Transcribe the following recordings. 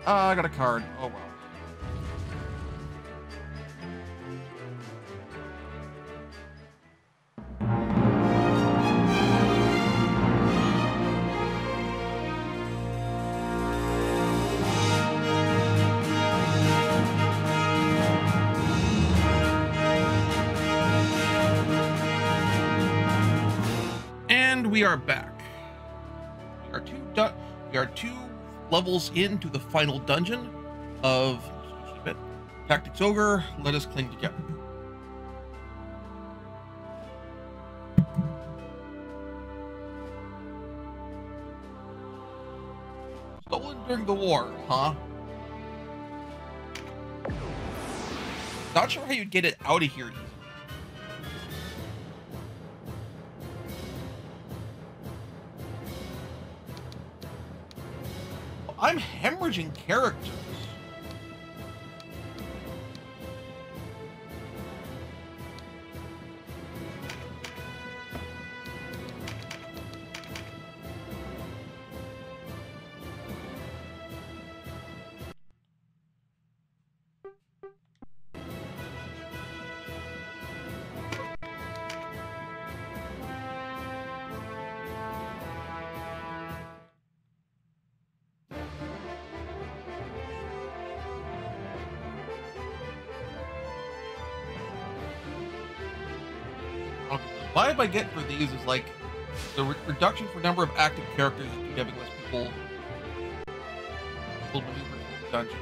I got a card. Oh, well. And we are back. We are two levels into the final dungeon of Tactics Ogre. Let us cling together. Stolen during the war, huh? Not sure how you'd get it out of here easily. I'm hemorrhaging characters. The vibe I get for these is like the reduction for number of active characters due to having less people maneuver through the dungeon.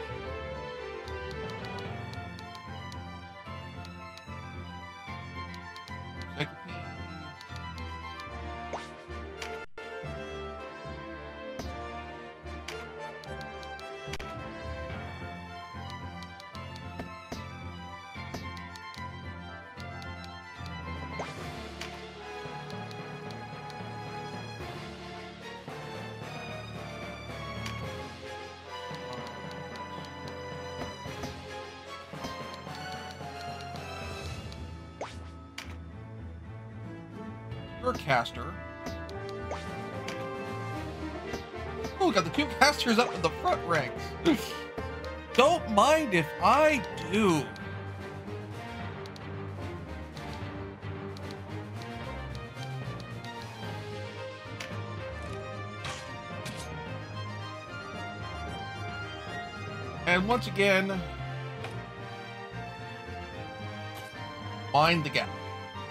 Caster. Oh, got the two casters up in the front ranks. Don't mind if I do. And once again, mind the gap.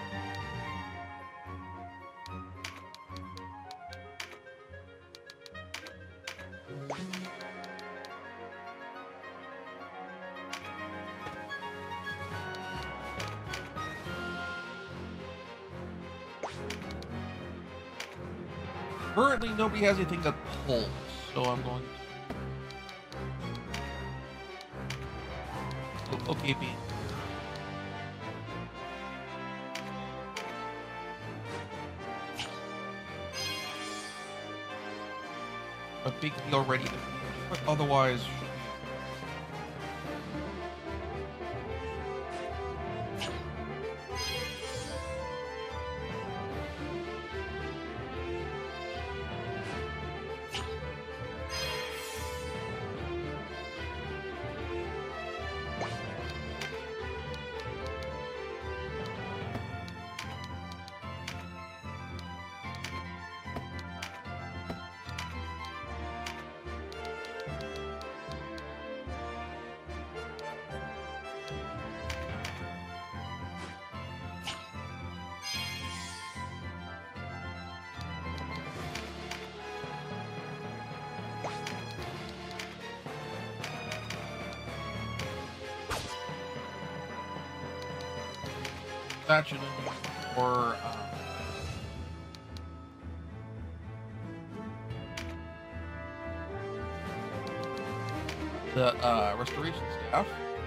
Currently, nobody has anything that pulls, so I'm going to... Okay, B. A big deal ready to... But otherwise... That should or the restoration staff.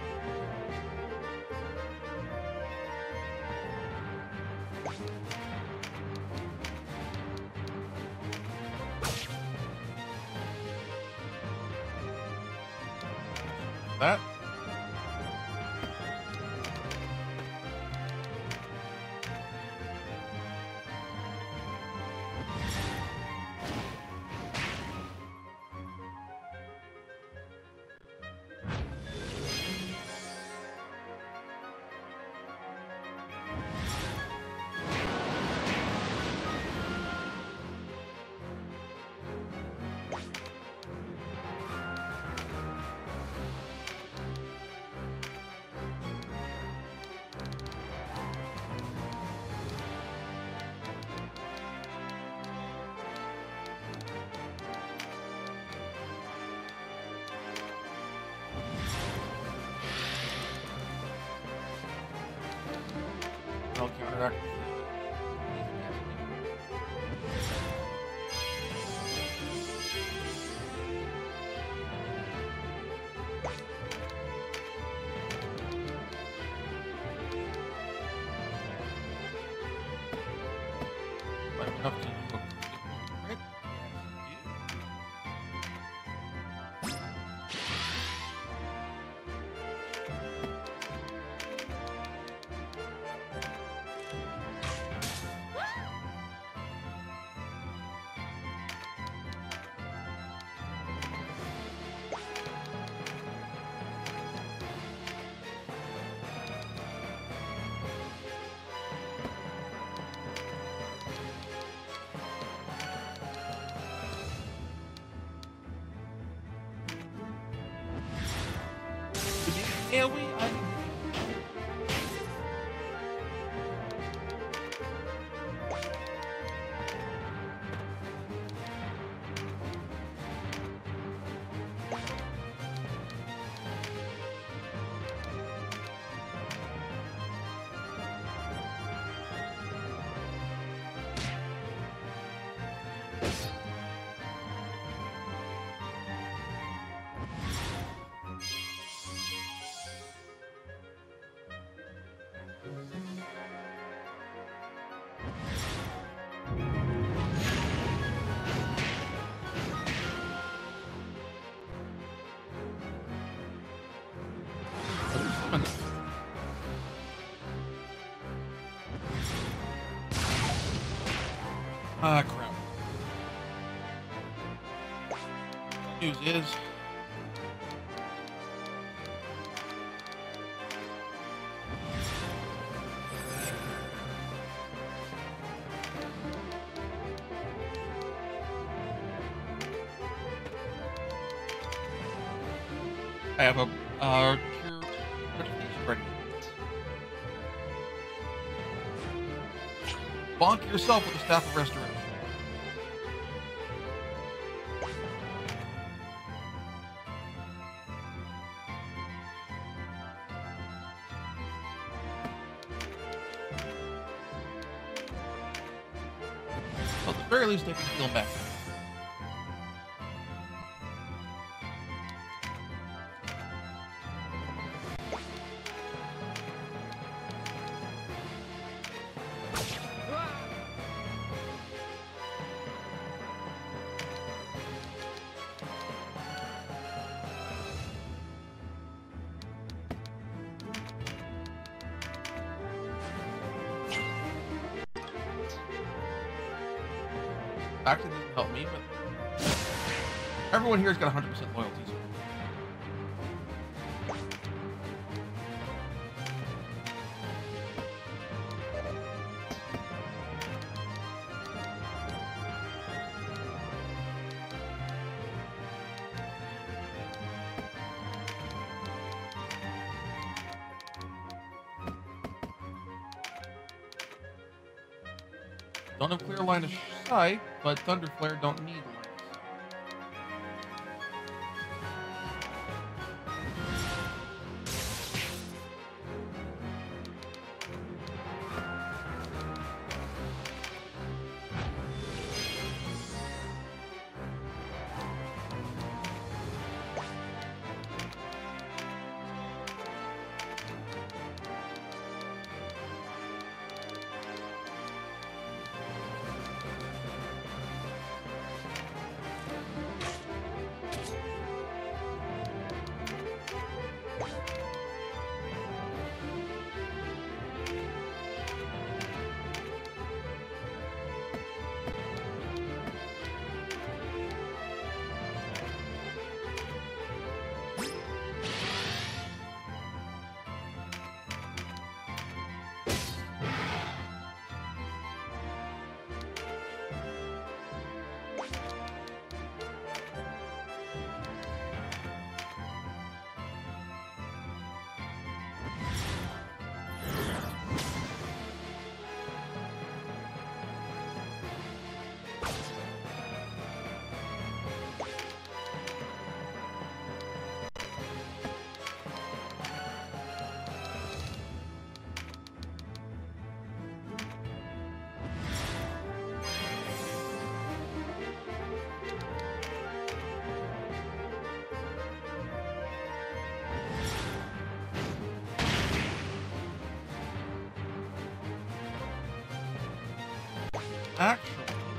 That. back. Enough to do a crit. Yeah, ah, crap. News is I have a cure reputation ready. Bonk yourself with the staff of restoration. Well, at the very least, I can heal him back. Actually, doesn't help me, but everyone here's got 100% loyalty. So. Don't have clear line of sight, but Thunder Flare don't need lines. actually,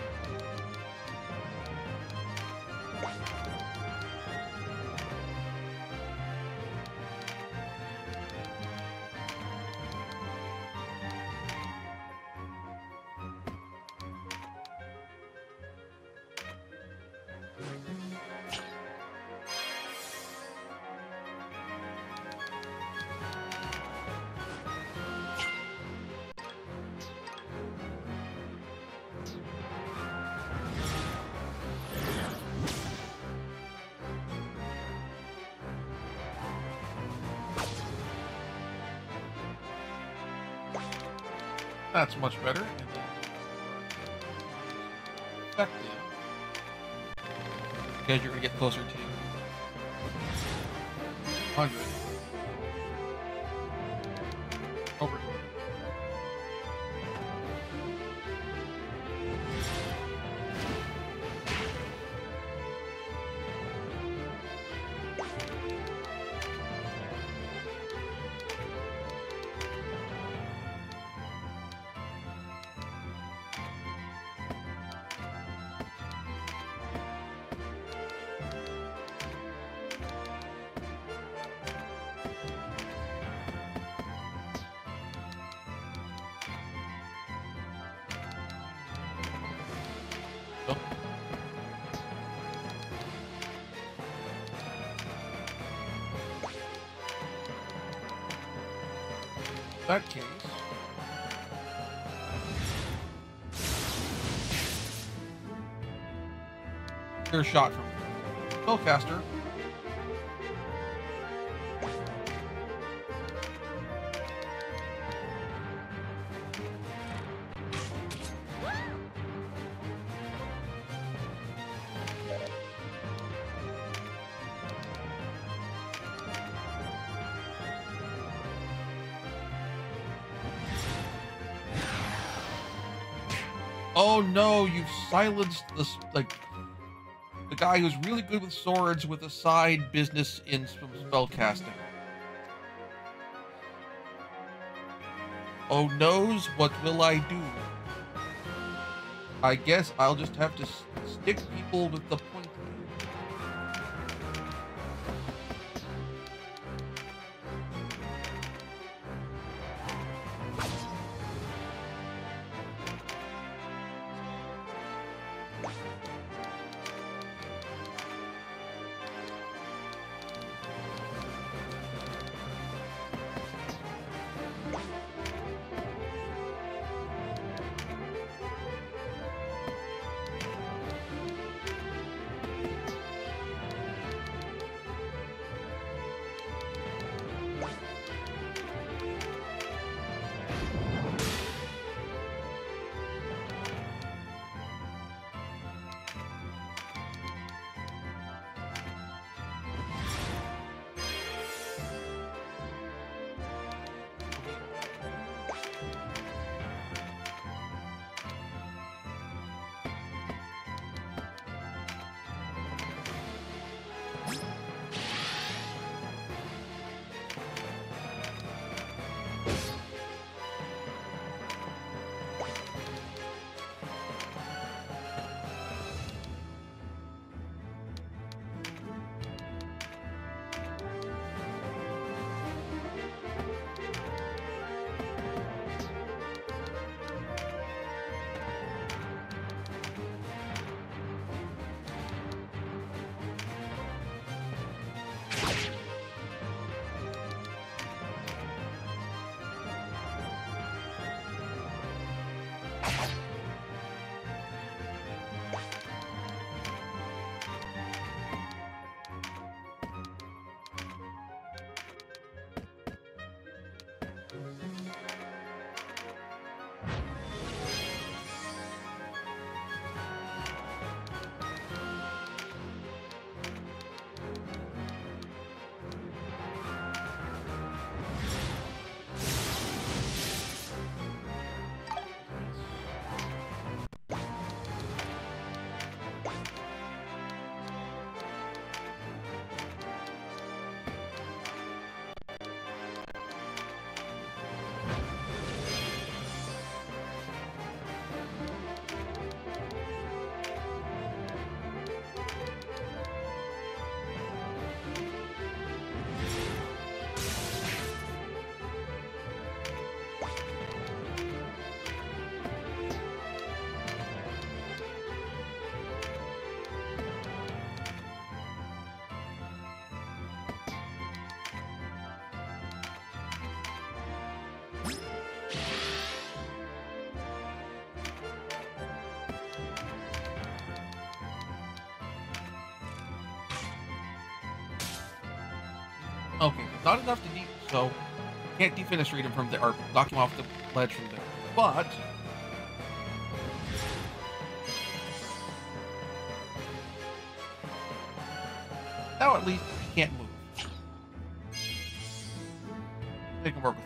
that's much better. And then effective. Because you're going to get closer to 100. Over. Oh. In that case, here's a shot from Spellcaster. Oh no, you've silenced this, like, the guy who's really good with swords with a side business in some spellcasting. Oh noes, what will I do? I guess I'll just have to stick people with the point. Okay, not enough to so can't defenestrate him from there, or knock him off the ledge from there. But now at least he can't move. They can work with that.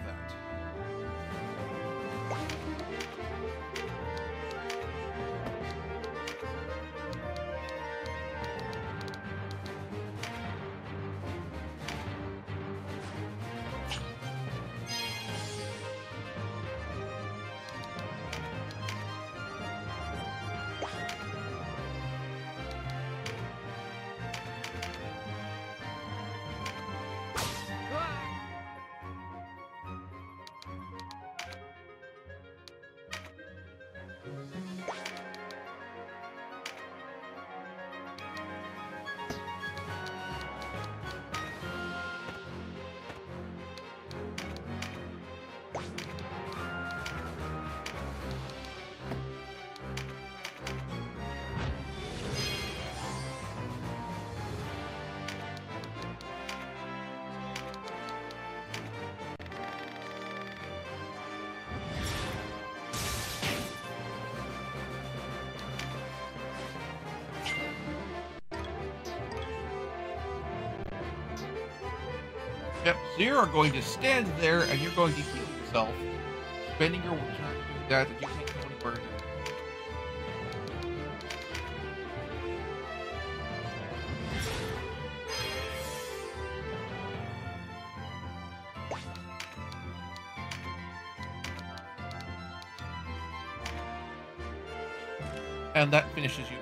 Yep, so you're going to stand there and you're going to heal yourself, spending your turn doing that, and you can't go anywhere near. And that finishes you.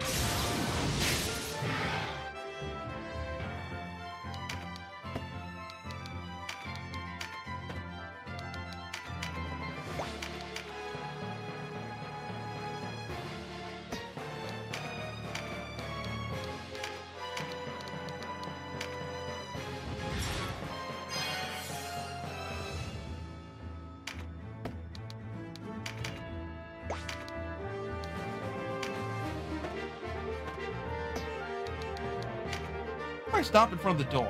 Why stop in front of the door?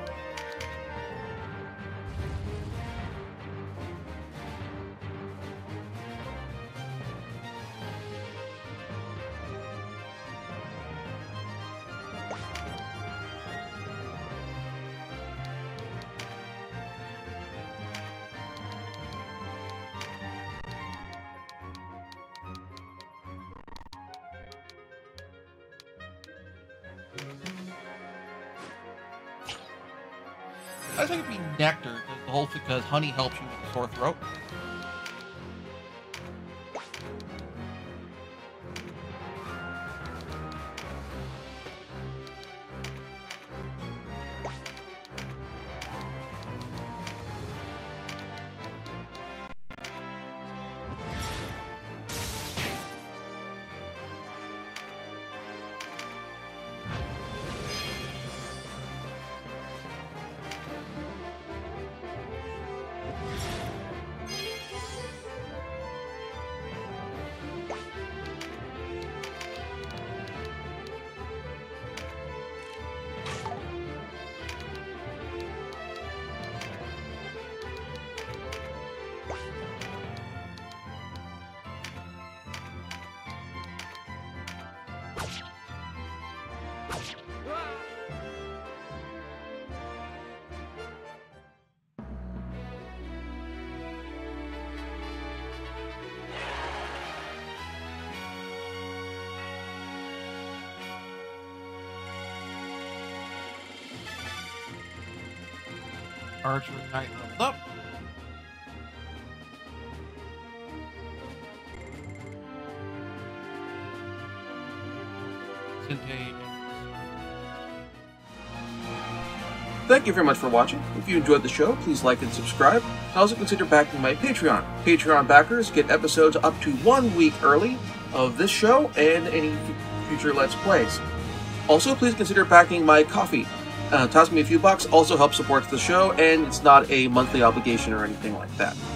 I think it'd be nectar, because honey helps you with a sore throat. Archer Knight leveled up. Thank you very much for watching. If you enjoyed the show, please like and subscribe. Also consider backing my Patreon. Patreon backers get episodes up to 1 week early of this show and any future Let's Plays. Also, please consider backing my Ko-fi. Toss me a few bucks, also helps support the show, and it's not a monthly obligation or anything like that.